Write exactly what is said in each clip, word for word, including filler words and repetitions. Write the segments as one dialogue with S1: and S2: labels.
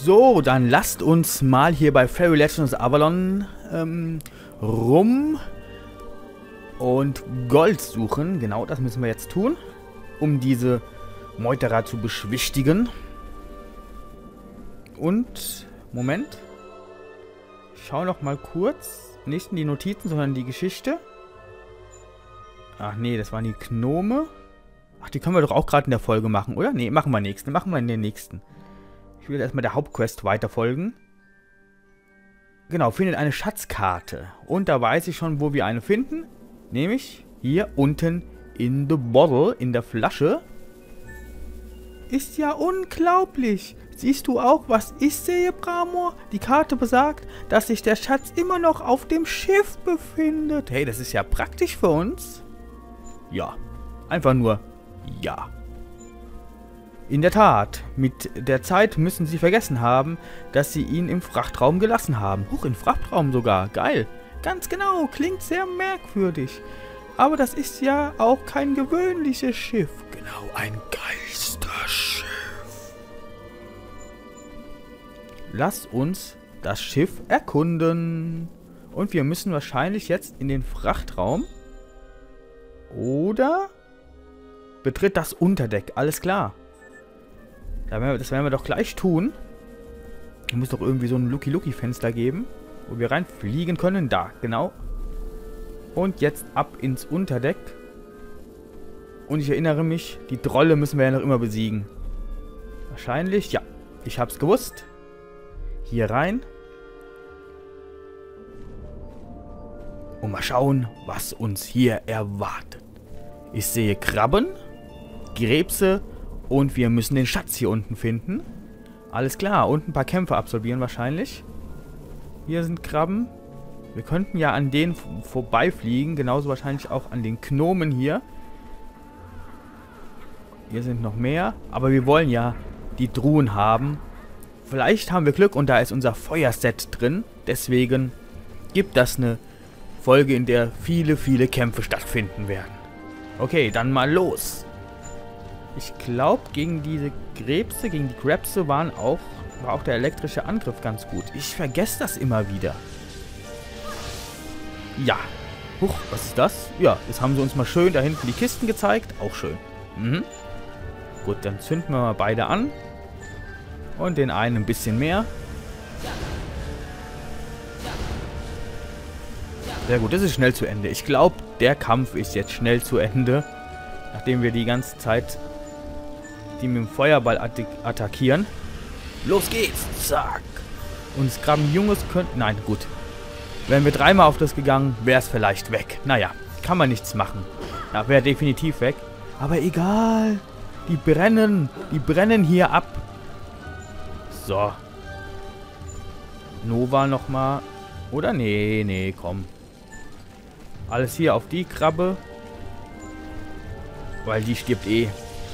S1: So, dann lasst uns mal hier bei Fairy Legends Avalon ähm, rum und Gold suchen. Genau, das müssen wir jetzt tun, um diese Meuterer zu beschwichtigen. Und, Moment. Ich schaue noch mal kurz. Nicht in die Notizen, sondern die Geschichte. Ach nee, das waren die Gnome. Ach, die können wir doch auch gerade in der Folge machen, oder? Nee, machen wir nächsten. Machen wir in der nächsten. Ich will erstmal der Hauptquest weiterfolgen. Genau, findet eine Schatzkarte. Und da weiß ich schon, wo wir eine finden. Nämlich hier unten in the bottle, in der Flasche. Ist ja unglaublich. Siehst du auch, was ich sehe, Bramor? Die Karte besagt, dass sich der Schatz immer noch auf dem Schiff befindet. Hey, das ist ja praktisch für uns. Ja, einfach nur ja. In der Tat, mit der Zeit müssen sie vergessen haben, dass sie ihn im Frachtraum gelassen haben. Huch, im Frachtraum sogar. Geil. Ganz genau, klingt sehr merkwürdig. Aber das ist ja auch kein gewöhnliches Schiff. Genau, ein Geisterschiff. Lass uns das Schiff erkunden. Und wir müssen wahrscheinlich jetzt in den Frachtraum. Oder betritt das Unterdeck. Alles klar. Das werden wir doch gleich tun. Es muss doch irgendwie so ein Lucky-Lucky-Fenster geben, wo wir reinfliegen können. Da, genau. Und jetzt ab ins Unterdeck. Und ich erinnere mich, die Trolle müssen wir ja noch immer besiegen. Wahrscheinlich, ja. Ich hab's gewusst. Hier rein. Und mal schauen, was uns hier erwartet. Ich sehe Krabben, Krebse und wir müssen den Schatz hier unten finden. Alles klar, und ein paar Kämpfe absolvieren wahrscheinlich. Hier sind Krabben. Wir könnten ja an denen vorbeifliegen, genauso wahrscheinlich auch an den Gnomen hier. Hier sind noch mehr, aber wir wollen ja die Truhen haben. Vielleicht haben wir Glück und da ist unser Feuerset drin. Deswegen gibt das eine Folge, in der viele, viele Kämpfe stattfinden werden. Okay, dann mal los. Ich glaube, gegen diese Krebse, gegen die Krebse waren auch, war auch der elektrische Angriff ganz gut. Ich vergesse das immer wieder. Ja. Huch, was ist das? Ja, jetzt haben sie uns mal schön da hinten die Kisten gezeigt. Auch schön. Mhm. Gut, dann zünden wir mal beide an. Und den einen ein bisschen mehr. Sehr gut, das ist schnell zu Ende. Ich glaube, der Kampf ist jetzt schnell zu Ende. Nachdem wir die ganze Zeit die mit dem Feuerball attack attackieren. Los geht's! Zack! Und es graben Junges könnten... Nein, gut. Wären wir dreimal auf das gegangen, wäre es vielleicht weg. Naja, kann man nichts machen. Ja, wäre definitiv weg. Aber egal. Die brennen. Die brennen hier ab. So. Nova nochmal. Oder? Nee, nee, komm. Alles hier auf die Krabbe. Weil die stirbt eh.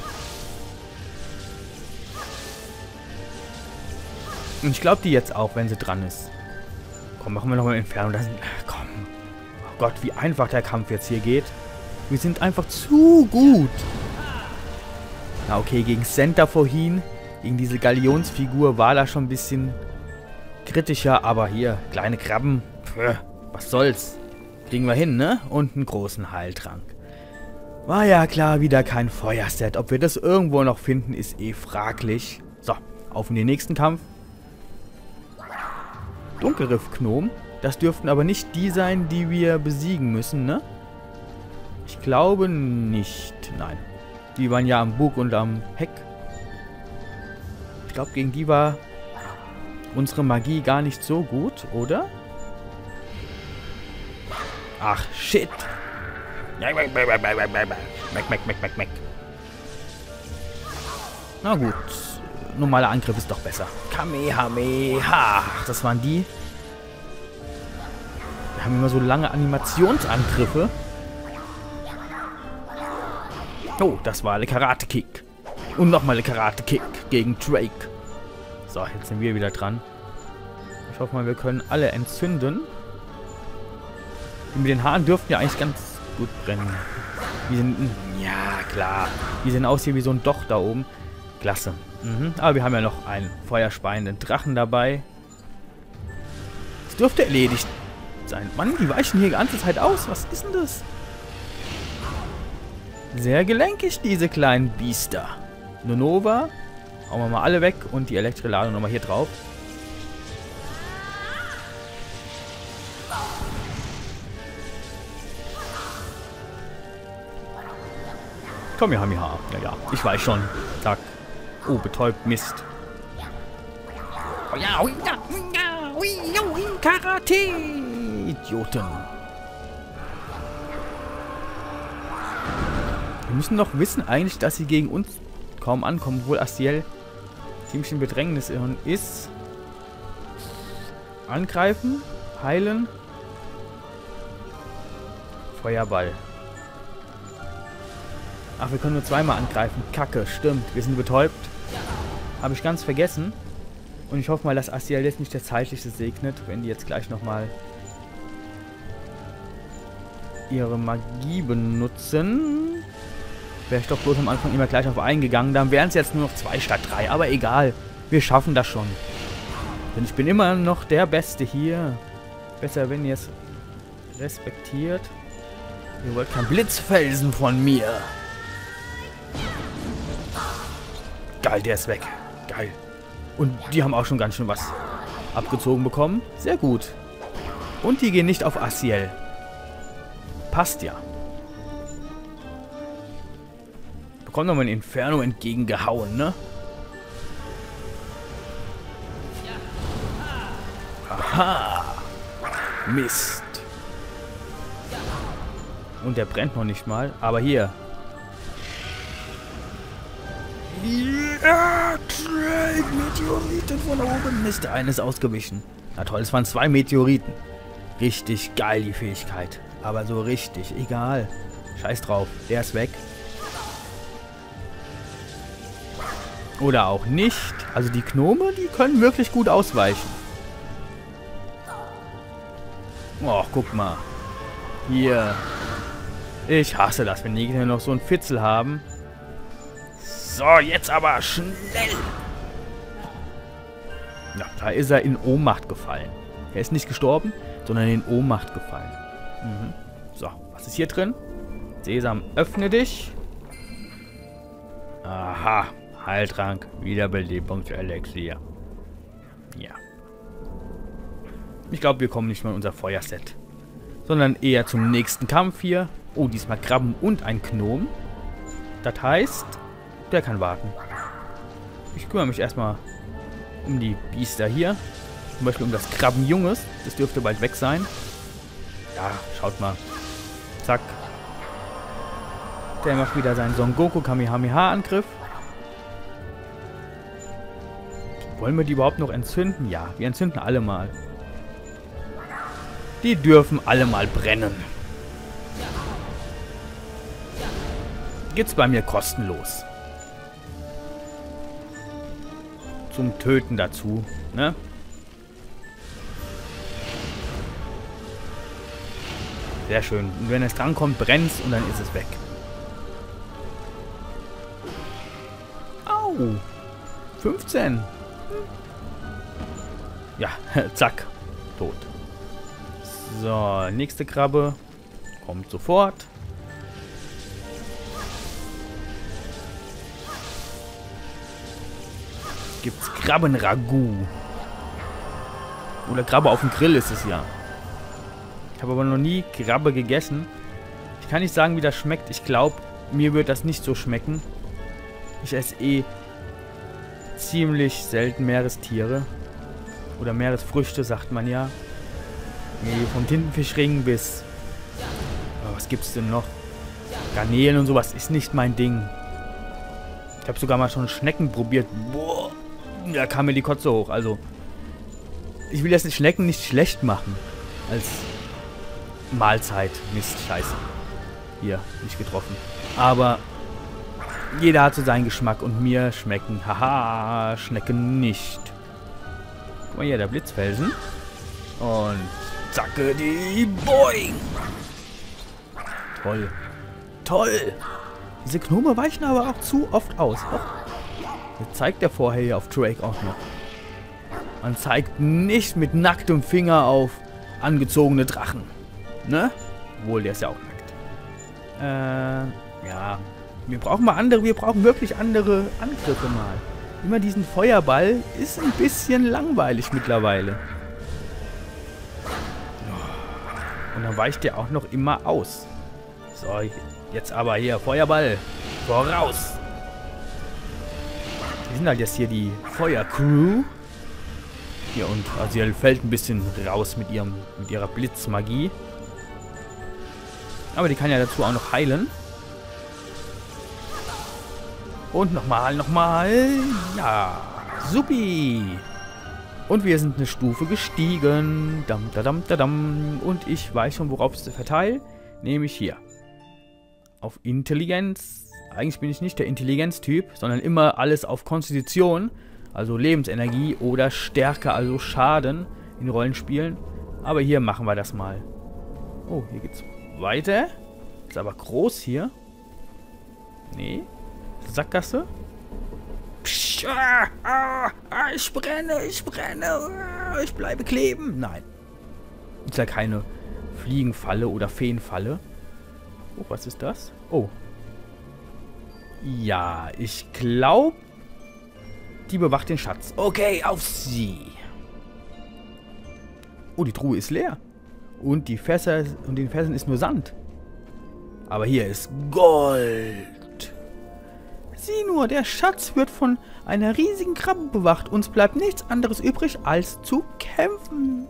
S1: Und ich glaube die jetzt auch, wenn sie dran ist. Komm, machen wir nochmal Entfernung. Das, komm. Oh Gott, wie einfach der Kampf jetzt hier geht. Wir sind einfach zu gut. Na okay, gegen Center vorhin, gegen diese Galionsfigur war da schon ein bisschen kritischer. Aber hier, kleine Krabben. Pff, was soll's. Kriegen wir hin, ne? Und einen großen Heiltrank. War ja klar, wieder kein Feuerset. Ob wir das irgendwo noch finden, ist eh fraglich. So, auf in den nächsten Kampf. Dunkelriff-Gnom. Das dürften aber nicht die sein, die wir besiegen müssen, ne? Ich glaube nicht. Nein. Die waren ja am Bug und am Heck. Ich glaube, gegen die war unsere Magie gar nicht so gut, oder? Ach, shit. Na gut. Normaler Angriff ist doch besser. Kamehameha. Das waren die. Wir haben immer so lange Animationsangriffe. Oh, das war eine Karate-Kick. Und nochmal eine Karate-Kick gegen Drake. So, jetzt sind wir wieder dran. Ich hoffe mal, wir können alle entzünden. Die mit den Haaren dürften ja eigentlich ganz gut brennen. Die sind... Ja, klar. Die sehen aus hier wie so ein Doch da oben. Klasse. Mhm. Aber wir haben ja noch einen feuerspeienden Drachen dabei. Das dürfte erledigt sein. Mann, die weichen hier die ganze Zeit aus. Was ist denn das? Sehr gelenkig, diese kleinen Biester. Nonova. Hauen wir mal alle weg und die Elektroladung nochmal hier drauf. Kamehameha. Ja, ja. Ich weiß schon. Zack. Oh, betäubt. Mist. Oh ja, oh ja, oh ja, oh ja, oh ja, Karate. Idioten. Wir müssen doch wissen eigentlich, dass sie gegen uns kaum ankommen, obwohl Astiel ziemlich in Bedrängnis ist. Angreifen. Heilen. Feuerball. Ach, wir können nur zweimal angreifen. Kacke, stimmt. Wir sind betäubt. Habe ich ganz vergessen. Und ich hoffe mal, dass Astiel jetzt nicht der Zeitliche segnet, wenn die jetzt gleich nochmal ihre Magie benutzen. Wäre ich doch bloß am Anfang immer gleich auf eingegangen. Dann wären es jetzt nur noch zwei statt drei. Aber egal. Wir schaffen das schon. Denn ich bin immer noch der Beste hier. Besser, wenn ihr es respektiert. Ihr wollt kein Blitzfelsen von mir. Geil, der ist weg. Geil. Und die haben auch schon ganz schön was abgezogen bekommen. Sehr gut. Und die gehen nicht auf Astiel. Passt ja. Bekommt nochmal ein Inferno entgegengehauen, ne? Aha. Mist. Und der brennt noch nicht mal. Aber hier. Ja, Meteoriten von oben. Mist, der eine ist ausgewichen. Na toll, es waren zwei Meteoriten. Richtig geil, die Fähigkeit. Aber so richtig, egal. Scheiß drauf, der ist weg. Oder auch nicht. Also die Gnome, die können wirklich gut ausweichen. Och, guck mal. Hier. Ich hasse das, wenn die Gegner noch so einen Fitzel haben. So, jetzt aber schnell. Ja, da ist er in Ohnmacht gefallen. Er ist nicht gestorben, sondern in Ohnmacht gefallen. Mhm. So, was ist hier drin? Sesam, öffne dich. Aha, Heiltrank, Wiederbelebungselixier. Ja. Ich glaube, wir kommen nicht mehr in unser Feuerset. Sondern eher zum nächsten Kampf hier. Oh, diesmal Krabben und ein Gnom. Das heißt, der kann warten. Ich kümmere mich erstmal um die Biester hier. Zum Beispiel um das Krabbenjunges. Das dürfte bald weg sein. Ja, schaut mal. Zack. Der macht wieder seinen Son Goku Kamehameha-Angriff. Wollen wir die überhaupt noch entzünden? Ja, wir entzünden alle mal. Die dürfen alle mal brennen. Geht's bei mir kostenlos. Zum Töten dazu, ne? Sehr schön. Und wenn es drankommt, brennt's und dann ist es weg. Au! fünfzehn. Ja, zack. Tot. So, nächste Krabbe. Kommt sofort. Gibt's Krabbenragout. Oder Krabbe auf dem Grill ist es ja. Ich habe aber noch nie Krabbe gegessen. Ich kann nicht sagen, wie das schmeckt. Ich glaube, mir wird das nicht so schmecken. Ich esse eh ziemlich selten Meerestiere. Oder Meeresfrüchte, sagt man ja. Nee, vom Tintenfischring bis... Oh, was gibt's denn noch? Garnelen und sowas ist nicht mein Ding. Ich habe sogar mal schon Schnecken probiert. Boah, da kam mir die Kotze hoch. Also, ich will jetzt die Schnecken nicht schlecht machen. Als Mahlzeit. Mist, scheiße. Hier, nicht getroffen. Aber jeder hat so seinen Geschmack und mir schmecken. Haha, Schnecken nicht. Guck mal hier, der Blitzfelsen. Und zacke die Boing. Toll. Toll. Diese Gnome weichen aber auch zu oft aus. Oh. Jetzt zeigt er vorher hier auf Drake auch noch. Man zeigt nicht mit nacktem Finger auf angezogene Drachen. Ne? Obwohl, der ist ja auch nackt. Äh, ja. Wir brauchen mal andere, wir brauchen wirklich andere Angriffe mal. Immer diesen Feuerball ist ein bisschen langweilig mittlerweile. Und dann weicht der auch noch immer aus. So, jetzt aber hier, Feuerball. Voraus! Die sind halt jetzt hier die Feuercrew. Hier und also sie fällt ein bisschen raus mit ihrem mit ihrer Blitzmagie. Aber die kann ja dazu auch noch heilen. Und nochmal, nochmal. Ja, supi. Und wir sind eine Stufe gestiegen. Dam, dadam, dadam. Und ich weiß schon, worauf ich es verteile. Nämlich hier. Auf Intelligenz. Eigentlich bin ich nicht der Intelligenztyp, sondern immer alles auf Konstitution. Also Lebensenergie oder Stärke, also Schaden in Rollenspielen. Aber hier machen wir das mal. Oh, hier geht's weiter. Ist aber groß hier. Nee. Sackgasse. Psch, ah, ah, ah, ich brenne, ich brenne. Ah, ich bleibe kleben. Nein. Ist ja keine Fliegenfalle oder Feenfalle. Oh, was ist das? Oh. Ja, ich glaube, die bewacht den Schatz. Okay, auf sie. Oh, die Truhe ist leer. Und die Fässer, und den Fässern ist nur Sand. Aber hier ist Gold. Sieh nur, der Schatz wird von einer riesigen Krabbe bewacht. Uns bleibt nichts anderes übrig, als zu kämpfen.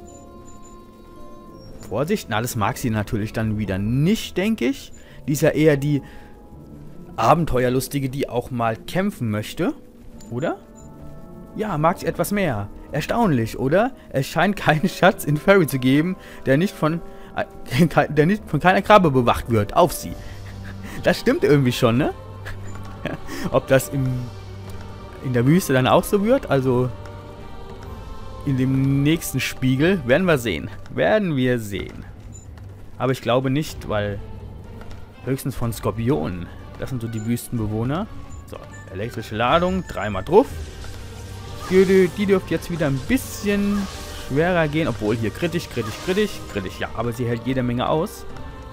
S1: Vorsicht, na, das mag sie natürlich dann wieder nicht, denke ich. Die ist ja eher die Abenteuerlustige, die auch mal kämpfen möchte. Oder? Ja, mag sie etwas mehr. Erstaunlich, oder? Es scheint keinen Schatz in Fairy zu geben, der nicht von, äh, der nicht von keiner Krabbe bewacht wird. Auf sie. Das stimmt irgendwie schon, ne? Ob das im, in der Wüste dann auch so wird, also in dem nächsten Spiegel, werden wir sehen. Werden wir sehen. Aber ich glaube nicht, weil höchstens von Skorpionen. Das sind so die Wüstenbewohner. So, elektrische Ladung, dreimal drauf. Die, die dürfte jetzt wieder ein bisschen schwerer gehen, obwohl hier kritisch, kritisch, kritisch, kritisch. Ja, aber sie hält jede Menge aus.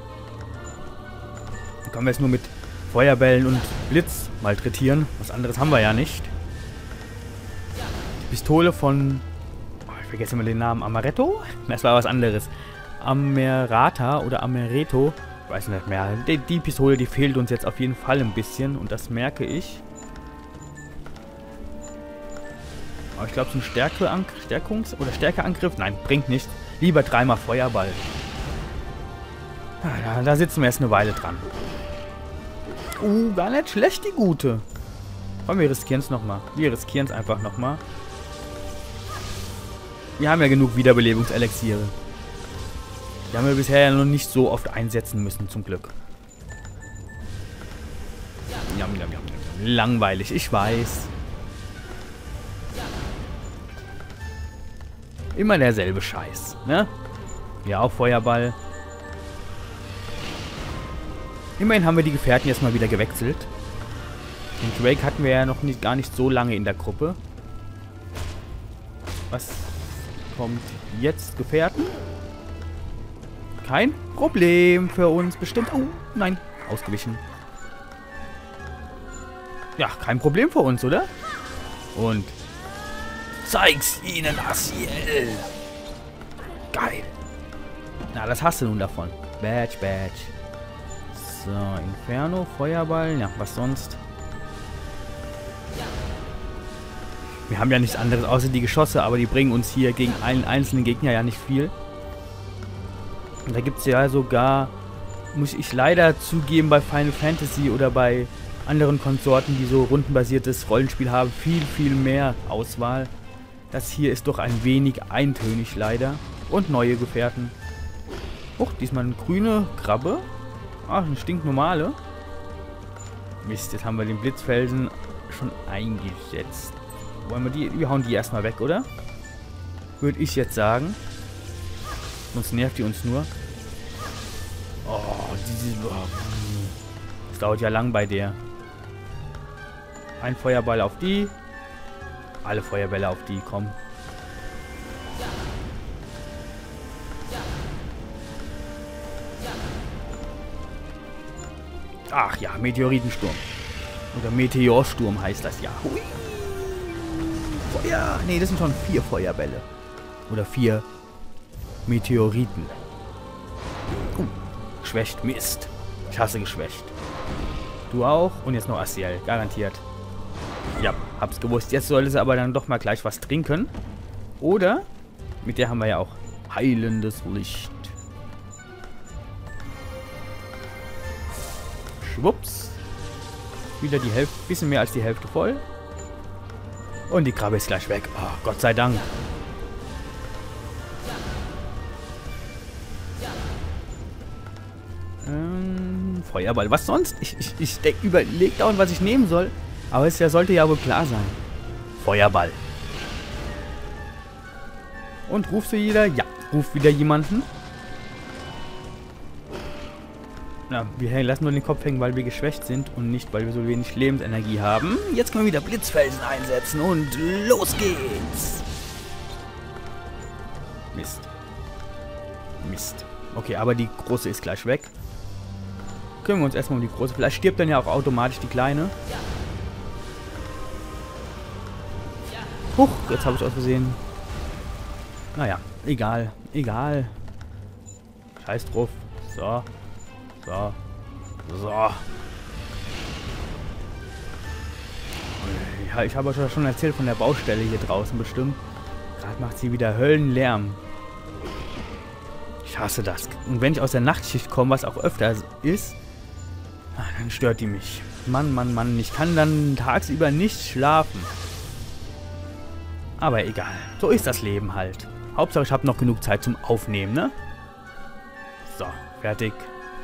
S1: Dann können wir jetzt nur mit Feuerbällen und Blitz malträtieren. Was anderes haben wir ja nicht. Die Pistole von... Oh, ich vergesse immer den Namen. Amaretto? Das war was anderes. Amerata oder Amaretto. Ich weiß nicht mehr. Die, die Pistole, die fehlt uns jetzt auf jeden Fall ein bisschen. Und das merke ich. Aber ich glaube, so ein Stärke Stärkungs- oder Stärkeangriff, nein, bringt nichts. Lieber dreimal Feuerball. Ah, da, da sitzen wir jetzt eine Weile dran. Uh, gar nicht schlecht, die gute. Komm, wir riskieren es nochmal. Wir riskieren es einfach nochmal. Wir haben ja genug Wiederbelebungselixiere. Die haben wir bisher ja noch nicht so oft einsetzen müssen, zum Glück. Jam, jam, jam, jam. Langweilig, ich weiß. Immer derselbe Scheiß, ne? Ja, auch Feuerball. Immerhin haben wir die Gefährten jetzt mal wieder gewechselt. Den Drake hatten wir ja noch nicht, gar nicht so lange in der Gruppe. Was kommt jetzt? Gefährten? Kein Problem für uns bestimmt. Oh, nein, ausgewichen. Ja, kein Problem für uns, oder? Und zeig's ihnen, Asiel. Geil. Na, das hast du nun davon. Badge, Badge. So, Inferno, Feuerball. Ja, was sonst? Wir haben ja nichts anderes außer die Geschosse, aber die bringen uns hier gegen einen einzelnen Gegner ja nicht viel. Und da gibt es ja sogar, muss ich leider zugeben, bei Final Fantasy oder bei anderen Konsorten, die so rundenbasiertes Rollenspiel haben, viel, viel mehr Auswahl. Das hier ist doch ein wenig eintönig leider. Und neue Gefährten. Oh, diesmal eine grüne Krabbe. Ach, eine stinknormale. Mist, jetzt haben wir den Blitzfelsen schon eingesetzt. Wollen wir die, wir hauen die erstmal weg, oder? Würde ich jetzt sagen. Sonst nervt die uns nur. Oh, diese... Oh, das dauert ja lang bei der. Ein Feuerball auf die. Alle Feuerbälle auf die, komm. Ach ja, Meteoritensturm. Oder Meteorsturm heißt das ja. Hui. Feuer. Nee, das sind schon vier Feuerbälle. Oder vier Meteoriten. Uh, geschwächt. Mist. Ich hasse geschwächt. Du auch. Und jetzt noch Astiel. Garantiert. Ja, hab's gewusst. Jetzt sollte sie aber dann doch mal gleich was trinken. Oder, mit der haben wir ja auch heilendes Licht. Schwupps. Wieder die Hälfte, bisschen mehr als die Hälfte voll. Und die Krabbe ist gleich weg. Oh, Gott sei Dank. Ähm, Feuerball. Was sonst? Ich, ich, ich überlege dauernd, was ich nehmen soll. Aber es ja, sollte ja wohl klar sein. Feuerball. Und rufst du wieder? Ja, ruft wieder jemanden. Na, wir lassen nur den Kopf hängen, weil wir geschwächt sind und nicht, weil wir so wenig Lebensenergie haben. Jetzt können wir wieder Blitzfelsen einsetzen und los geht's. Mist. Mist. Okay, aber die große ist gleich weg. Kümmern wir uns erstmal um die große. Vielleicht stirbt dann ja auch automatisch die kleine. Huch, jetzt habe ich aus Versehen. Naja, egal. Egal. Scheiß drauf. So. So. So. Ja, ich habe euch schon erzählt von der Baustelle hier draußen bestimmt. Gerade macht sie wieder Höllenlärm. Ich hasse das. Und wenn ich aus der Nachtschicht komme, was auch öfter ist, dann stört die mich. Mann, Mann, Mann. Ich kann dann tagsüber nicht schlafen. Aber egal. So ist das Leben halt. Hauptsache, ich habe noch genug Zeit zum Aufnehmen, ne? So, fertig.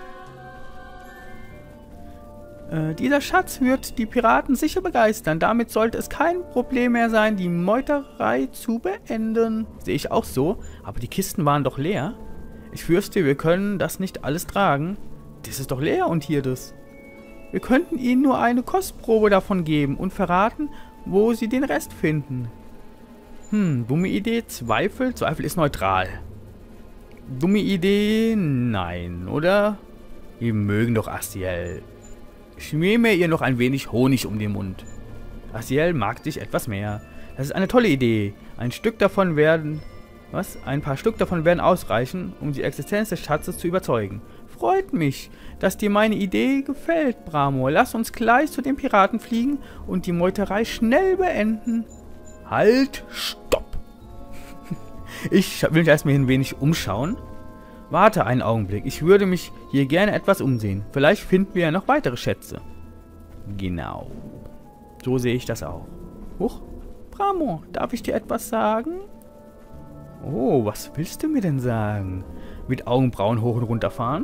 S1: Äh, dieser Schatz wird die Piraten sicher begeistern. Damit sollte es kein Problem mehr sein, die Meuterei zu beenden. Sehe ich auch so. Aber die Kisten waren doch leer. Ich fürchte, wir können das nicht alles tragen. Das ist doch leer und hier das. Wir könnten ihnen nur eine Kostprobe davon geben und verraten, wo sie den Rest finden. Hm, dumme Idee. Zweifel? Zweifel ist neutral. Dumme Idee? Nein, oder? Wir mögen doch Astiel. Schmier mir ihr noch ein wenig Honig um den Mund. Astiel mag dich etwas mehr. Das ist eine tolle Idee. Ein Stück davon werden... Was? Ein paar Stück davon werden ausreichen, um die Existenz des Schatzes zu überzeugen. Freut mich, dass dir meine Idee gefällt, Bramor. Lass uns gleich zu den Piraten fliegen und die Meuterei schnell beenden. Halt, stopp. Ich will mich erstmal ein wenig umschauen. Warte einen Augenblick, ich würde mich hier gerne etwas umsehen. Vielleicht finden wir ja noch weitere Schätze. Genau. So sehe ich das auch. Huch, Bramor, darf ich dir etwas sagen? Oh, was willst du mir denn sagen? Mit Augenbrauen hoch und runter fahren?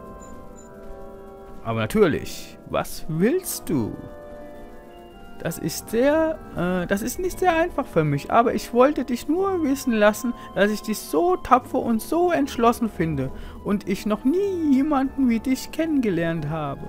S1: Aber natürlich, was willst du? Das ist sehr, äh, das ist nicht sehr einfach für mich, aber ich wollte dich nur wissen lassen, dass ich dich so tapfer und so entschlossen finde und ich noch nie jemanden wie dich kennengelernt habe.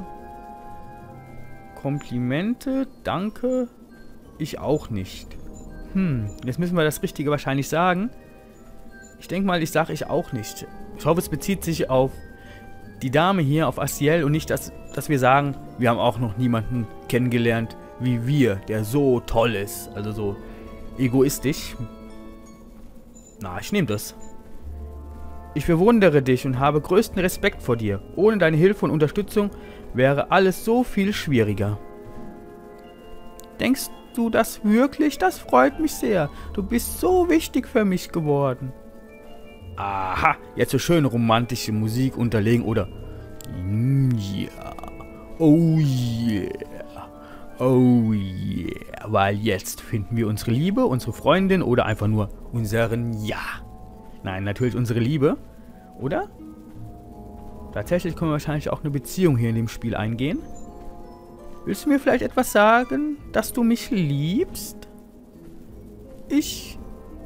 S1: Komplimente, danke, ich auch nicht. Hm, jetzt müssen wir das Richtige wahrscheinlich sagen. Ich denke mal, ich sage ich auch nicht. Ich hoffe, es bezieht sich auf die Dame hier, auf Astiel und nicht, dass, dass wir sagen, wir haben auch noch niemanden kennengelernt wie wir, der so toll ist. Also so egoistisch. Na, ich nehme das. Ich bewundere dich und habe größten Respekt vor dir. Ohne deine Hilfe und Unterstützung wäre alles so viel schwieriger. Denkst du das wirklich? Das freut mich sehr. Du bist so wichtig für mich geworden. Aha, jetzt so schön romantische Musik unterlegen oder... Ja. Oh yeah. Oh yeah. Weil jetzt finden wir unsere Liebe, unsere Freundin oder einfach nur unseren Ja. Nein, natürlich unsere Liebe. Oder? Tatsächlich können wir wahrscheinlich auch eine Beziehung hier in dem Spiel eingehen. Willst du mir vielleicht etwas sagen, dass du mich liebst? Ich...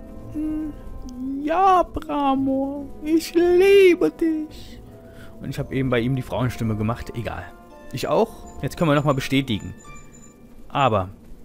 S1: Ja, Bramor, ich liebe dich. Und ich habe eben bei ihm die Frauenstimme gemacht. Egal. Ich auch. Jetzt können wir nochmal bestätigen. Aber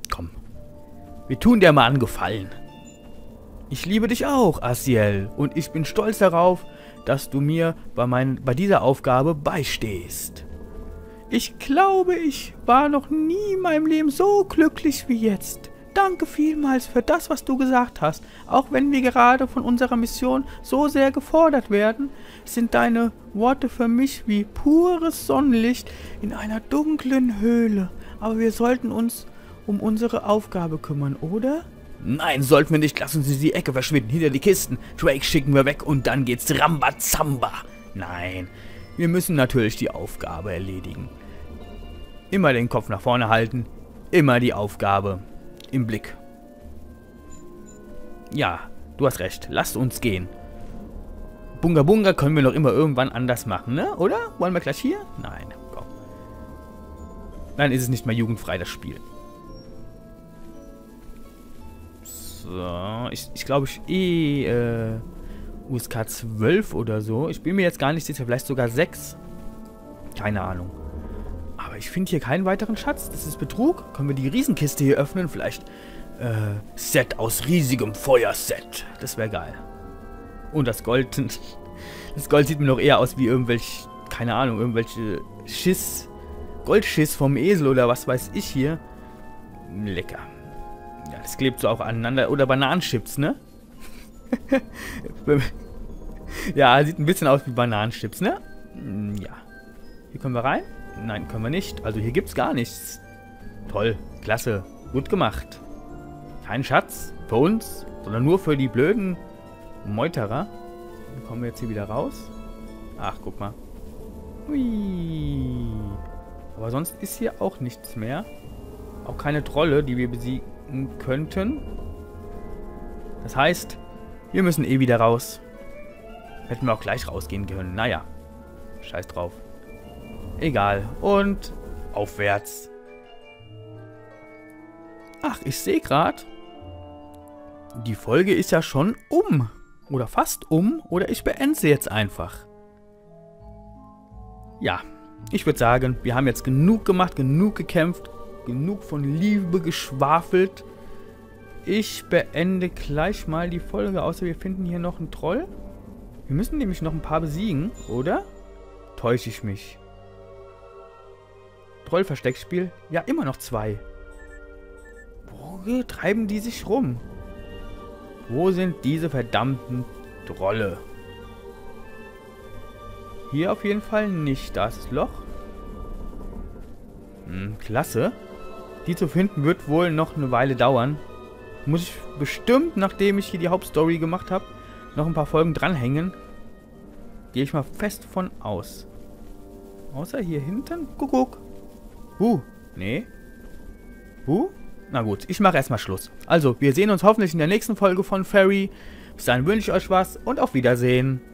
S1: Wir tun dir mal einen Gefallen. Ich liebe dich auch, Asiel, und ich bin stolz darauf, dass du mir bei, mein, bei dieser Aufgabe beistehst. Ich glaube, ich war noch nie in meinem Leben so glücklich wie jetzt. Danke vielmals für das, was du gesagt hast. Auch wenn wir gerade von unserer Mission so sehr gefordert werden, sind deine Worte für mich wie pures Sonnenlicht in einer dunklen Höhle. Aber wir sollten uns um unsere Aufgabe kümmern, oder? Nein, sollten wir nicht. Lass uns in die Ecke verschwinden, hinter die Kisten. Drake schicken wir weg und dann geht's Rambazamba. Nein, wir müssen natürlich die Aufgabe erledigen. Immer den Kopf nach vorne halten, immer die Aufgabe im Blick. Ja, du hast recht. Lasst uns gehen. Bunga Bunga können wir noch immer irgendwann anders machen, ne? Oder? Wollen wir gleich hier? Nein, komm. Dann ist es nicht mehr jugendfrei, das Spiel. So, ich, ich glaube, ich eh äh, U S K zwölf oder so. Ich bin mir jetzt gar nicht sicher, vielleicht sogar sechs. Keine Ahnung. Aber ich finde hier keinen weiteren Schatz. Das ist Betrug. Können wir die Riesenkiste hier öffnen? Vielleicht äh, Set aus riesigem Feuerset. Das wäre geil. Und das Gold. Das Gold sieht mir noch eher aus wie irgendwelche, keine Ahnung, irgendwelche Schiss, Goldschiss vom Esel oder was weiß ich hier. Lecker. Ja, das klebt so auch aneinander. Oder Bananenchips, ne? Ja, sieht ein bisschen aus wie Bananenchips, ne? Ja. Hier können wir rein? Nein, können wir nicht. Also hier gibt's gar nichts. Toll. Klasse. Gut gemacht. Kein Schatz für uns, sondern nur für die blöden Meuterer. Dann kommen wir jetzt hier wieder raus. Ach, guck mal. Hui. Aber sonst ist hier auch nichts mehr. Auch keine Trolle, die wir besiegen könnten. Das heißt, wir müssen eh wieder raus. Hätten wir auch gleich rausgehen können. Naja. Scheiß drauf. Egal. Und aufwärts. Ach, ich sehe gerade, die Folge ist ja schon um. Oder fast um. Oder ich beende sie jetzt einfach. Ja, ich würde sagen, wir haben jetzt genug gemacht, genug gekämpft, genug von Liebe geschwafelt. Ich beende gleich mal die Folge, außer wir finden hier noch einen Troll. Wir müssen nämlich noch ein paar besiegen, oder? Täusche ich mich? Trollversteckspiel? Ja, immer noch zwei. Wo treiben die sich rum? Wo sind diese verdammten Trolle? Hier auf jeden Fall nicht. Da ist das Loch. Hm, klasse. Die zu finden wird wohl noch eine Weile dauern. Muss ich bestimmt, nachdem ich hier die Hauptstory gemacht habe, noch ein paar Folgen dranhängen. Gehe ich mal fest von aus. Außer hier hinten. Kuckuck. Huh. Nee. Huh. Na gut, ich mache erstmal Schluss. Also, wir sehen uns hoffentlich in der nächsten Folge von Fairy. Bis dahin wünsche ich euch was und auf Wiedersehen.